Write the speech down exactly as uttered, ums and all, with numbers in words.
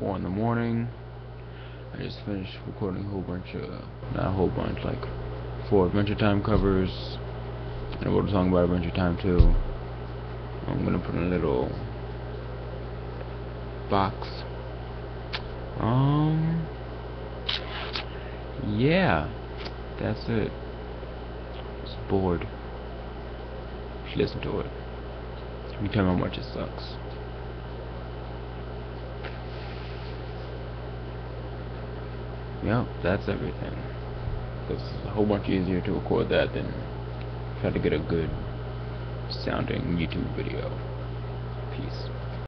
four in the morning. I just finished recording a whole bunch of, not a whole bunch, like four Adventure Time covers. And I wrote a song about Adventure Time too. I'm gonna put in a little box. Um, yeah, that's it. It's bored. You should listen to it. You tell me how much it sucks. Yep, that's everything. It's a whole bunch easier to record that than try to get a good sounding YouTube video. Peace.